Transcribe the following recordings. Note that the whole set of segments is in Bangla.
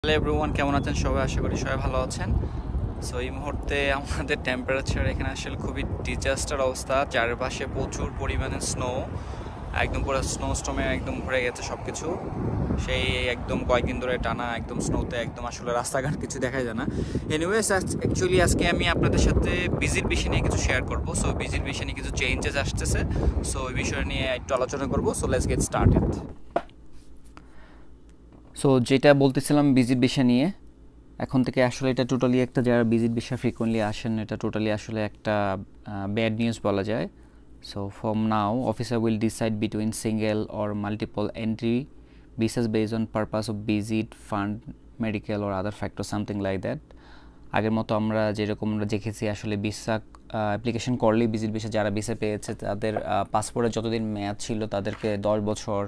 হ্যালো এভরিওয়ান, কেমন আছেন সবাই? আশা করি সবাই ভালো আছেন। সো এই মুহূর্তে আমাদের টেম্পারেচার এখানে আসলে খুবই ডিজাস্টার অবস্থা। চারপাশে প্রচুর পরিমাণে স্নো, একদম পুরো স্নো স্টর্মে একদম ভরে গেছে সব কিছু। সেই একদম কয়েকদিন ধরে টানা একদম স্নোতে একদম আসলে রাস্তাঘাট কিছু দেখা যায় না। এনিওয়েজ, অ্যাকচুয়ালি আজকে আমি আপনাদের সাথে ভিজিট বিষয় নিয়ে কিছু শেয়ার করব। সো ভিজিট বিষয় নিয়ে কিছু চেঞ্জেস আসতেছে, সো এই বিষয় নিয়ে একটু আলোচনা করব। So let's get started. So যেটা বলতেছিলাম ভিজিট বিষয় নিয়ে, এখন থেকে আসলে এটা টোটালি একটা, যারা ভিজিট ভিসা ফ্রিকোয়েন্টলি আসেন, এটা টোটালি আসলে একটা ব্যাড নিউজ বলা যায়। So from now officer will decide between single or multiple entry visas based on purpose of visit, fund, medical or other factor, something like that. আগের মতো আমরা যেরকম দেখেছি আসলে ভিসা অ্যাপ্লিকেশন করলেই ভিজিট ভিসা, যারা ভিসা পেয়েছে তাদের পাসপোর্টের যতদিন মেয়াদ ছিল তাদেরকে 10 বছর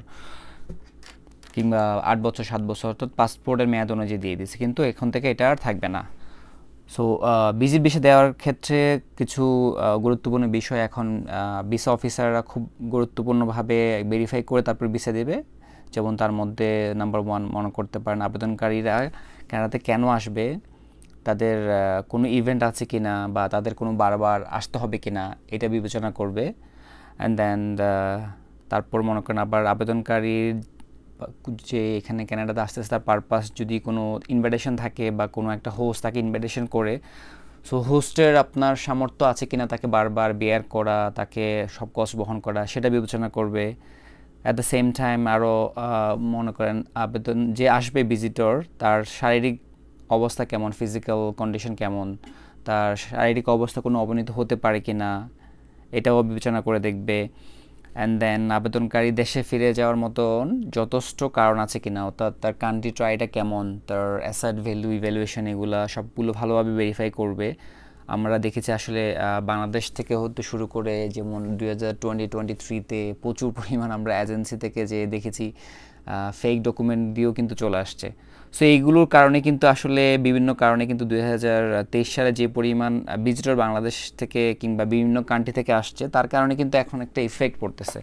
কিংবা 8 বছর 7 বছর অর্থাৎ পাসপোর্টের মেয়াদ অনুযায়ী দিয়ে দিয়েছে, কিন্তু এখন থেকে এটা আর থাকবে না। সো ভিজিট ভিসা দেওয়ার ক্ষেত্রে কিছু গুরুত্বপূর্ণ বিষয় এখন ভিসা অফিসাররা খুব গুরুত্বপূর্ণভাবে ভেরিফাই করে তারপর ভিসা দেবে। যেমন তার মধ্যে নাম্বার 1 মনে করতে পারেন আবেদনকারীরা কানাডাতে কেন আসবে, তাদের কোনো ইভেন্ট আছে কি না, বা তাদের কোনো বারবার আসতে হবে কি না, এটা বিবেচনা করবে। অ্যান্ড দেন তারপর মনে করেন আবার আবেদনকারীর যে এখানে কানাডাতে আসতেছে তার পারপাস যদি কোনো ইনভাইটেশন থাকে বা কোনো একটা হোস্ট তাকে ইনভাইটেশন করে, সো হোস্টের আপনার সামর্থ্য আছে কিনা তাকে বারবার বেয়ার করা, তাকে সব কষ্ট বহন করা, সেটা বিবেচনা করবে। অ্যাট দ্য সেম টাইম আরও মনে করেন আবেদন যে আসবে ভিজিটর, তার শারীরিক অবস্থা কেমন, ফিজিক্যাল কন্ডিশন কেমন, তার শারীরিক অবস্থা কোনো অবনতি হতে পারে কি না, এটাও বিবেচনা করে দেখবে। অ্যান্ড দেন আবেদনকারী দেশে ফিরে যাওয়ার মতন যথেষ্ট কারণ আছে কিনা, অর্থাৎ তার কান্ট্রি ট্রাইটা কেমন, তার অ্যাসেট ভ্যালু ইভ্যালুয়েশন, এগুলো সবগুলো ভালোভাবে ভেরিফাই করবে। আমরা দেখেছি আসলে বাংলাদেশ থেকে হতে শুরু করে যেমন 2023-তে প্রচুর পরিমাণ আমরা এজেন্সি থেকে যে দেখেছি ফেক ডকুমেন্ট দিয়েও কিন্তু চলে আসছে। সো এইগুলোর কারণে কিন্তু আসলে বিভিন্ন কারণে কিন্তু 2023 সালে যে পরিমাণ ভিজিটর বাংলাদেশ থেকে কিংবা বিভিন্ন কান্ট্রি থেকে আসছে, তার কারণে কিন্তু এখন একটা ইফেক্ট পড়তেছে।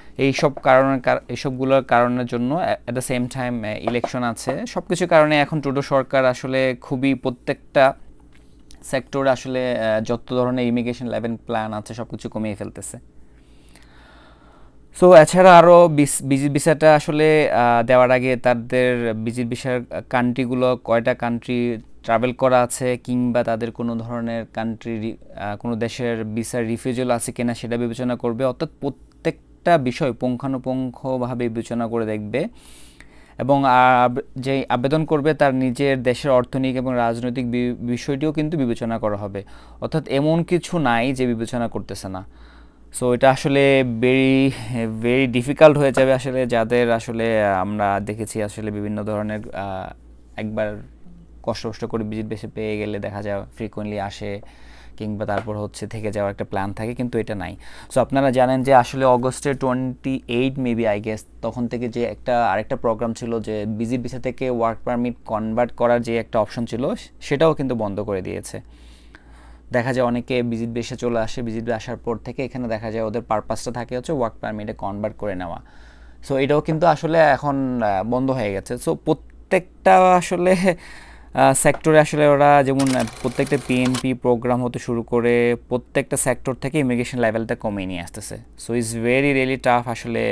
এইসবগুলোর কারণের জন্য at the same time election আছে, সব কিছু কারণে এখন ট্রুডো সরকার আসলে খুবই প্রত্যেকটা সেক্টরে আসলে যত ধরনের ইমিগ্রেশন লেভেল প্ল্যান আছে সব কিছু কমিয়ে ফেলতেছে। সো এছাড়া আরও ভিজিট ভিসাটা আসলে দেওয়ার আগে তাদের ভিজিট ভিসার কান্ট্রিগুলো কয়টা কান্ট্রি ট্রাভেল করা আছে, কিংবা তাদের কোনো ধরনের কান্ট্রি কোনো দেশের ভিসার রিফিউজাল আছে কিনা সেটা বিবেচনা করবে। অর্থাৎ প্রত্যেকটা বিষয় পুঙ্খানুপুঙ্খভাবে বিবেচনা করে দেখবে। এবং যে আবেদন করবে তার নিজের দেশের অর্থনৈতিক এবং রাজনৈতিক বিষয়টিও কিন্তু বিবেচনা করা হবে। অর্থাৎ এমন কিছু নাই যে বিবেচনা করতেছে না। সো এটা আসলে ভেরি ডিফিকাল্ট হয়ে যাবে আসলে, যাদের আসলে আমরা দেখেছি আসলে বিভিন্ন ধরনের একবার কষ্ট করে ভিজিট বেশি পেয়ে গেলে দেখা যায় ফ্রিকোয়েন্টলি আসে, কিংবা তারপর হচ্ছে থেকে যাওয়ার একটা প্ল্যান থাকে, কিন্তু এটা নাই। সো আপনারা জানেন যে আসলে অগস্টের 28 মেবি আই গেস তখন থেকে যে আরেকটা প্রোগ্রাম ছিল যে ভিজিট ভিসা থেকে ওয়ার্ক পারমিট কনভার্ট করার যে একটা অপশন ছিল, সেটাও কিন্তু বন্ধ করে দিয়েছে। দেখা যায় অনেকে ভিজিট ভিসা চলে আসে, ভিজিট আসার পর থেকে এখানে দেখা যায় ওদের পারপাসটা থাকে হচ্ছে ওয়ার্ক পারমিটে কনভার্ট করে নেওয়া। সো এটাও কিন্তু আসলে এখন বন্ধ হয়ে গেছে। সো প্রত্যেকটা আসলে সেক্টরে আসলে ওরা যেমন প্রত্যেকটা পিএনপি প্রোগ্রাম হতে শুরু করে প্রত্যেকটা সেক্টর থেকে ইমিগ্রেশন লেভেলটা কমিয়ে নিয়ে আসতেছে। সো ইটস রিয়েলি টাফ আসলে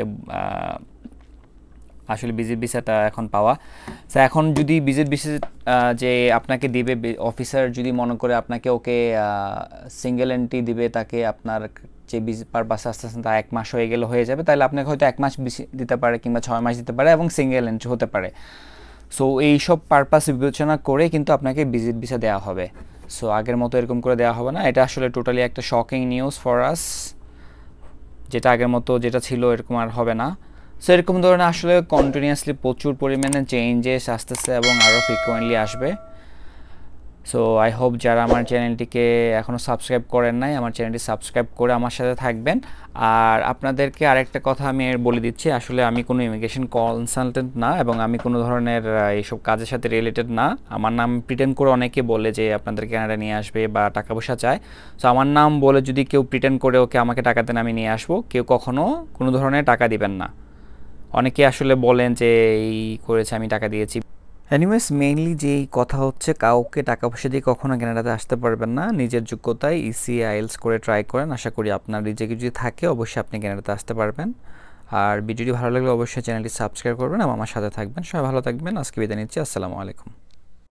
ভিজিট ভিসাটা এখন পাওয়া। সো এখন যদি ভিজিট ভিসা যে আপনাকে দিবে অফিসার, যদি মনে করে আপনাকে ওকে সিঙ্গেল এন্ট্রি দিবে, তাকে আপনার যে পারপাসে আসতেছেন তা 1 মাস হয়ে গেলে হয়ে যাবে, তাহলে আপনাকে হয়তো 1 মাস দিতে পারে কিংবা 6 মাস দিতে পারে এবং সিঙ্গেল এন্ট্রি হতে পারে। সো এইসব পারপাস বিবেচনা করে কিন্তু আপনাকে ভিজিট ভিসা দেওয়া হবে। সো আগের মতো এরকম করে দেওয়া হবে না। এটা আসলে টোটালি একটা শকিং নিউজ ফর আস, যেটা আগের মতো যেটা ছিল এরকম আর হবে না। সো এরকম ধরনের আসলে কন্টিনিউয়াসলি প্রচুর পরিমাণে চেঞ্জেস আসতেছে এবং আরও ফ্রিকোয়েন্টলি আসবে। সো আই হোপ যারা আমার চ্যানেলটিকে এখনও সাবস্ক্রাইব করেন নাই, আমার চ্যানেলটি সাবস্ক্রাইব করে আমার সাথে থাকবেন। আর আপনাদেরকে আরেকটা কথা আমি বলে দিচ্ছি, আসলে আমি কোনো ইমিগ্রেশন কনসালটেন্ট না এবং আমি কোনো ধরনের এইসব কাজের সাথে রিলেটেড না। আমার নাম প্রিটেন্ড করে অনেকে বলে যে আপনাদের কানাডা নিয়ে আসবে বা টাকা পয়সা চায়। সো আমার নাম বলে যদি কেউ প্রিটেন্ড করে ওকে আমাকে টাকা দেন আমি নিয়ে আসবো, কেউ কখনও কোনো ধরনের টাকা দিবেন না। অনেকে আসলে বলেন যে এই করেছে আমি টাকা দিয়েছি। এনিওয়েজ মেইনলি যেই কথা হচ্ছে কাউকে টাকা পয়সা দিয়ে কখনো কানাডাতে আসতে পারবেন না, নিজের যোগ্যতায় ইসি আইএলস করে ট্রাই করেন, আশা করি আপনার রিজেক্ট যদি থাকে অবশ্যই আপনি কানাডাতে আসতে পারবেন। আর ভিডিওটি ভালো লাগলে অবশ্যই চ্যানেলটি সাবস্ক্রাইব করবেন এবং আমার সাথে থাকবেন। সবাই ভালো থাকবেন, আজকে বিদায় নিচ্ছি, আসসালামু আলাইকুম।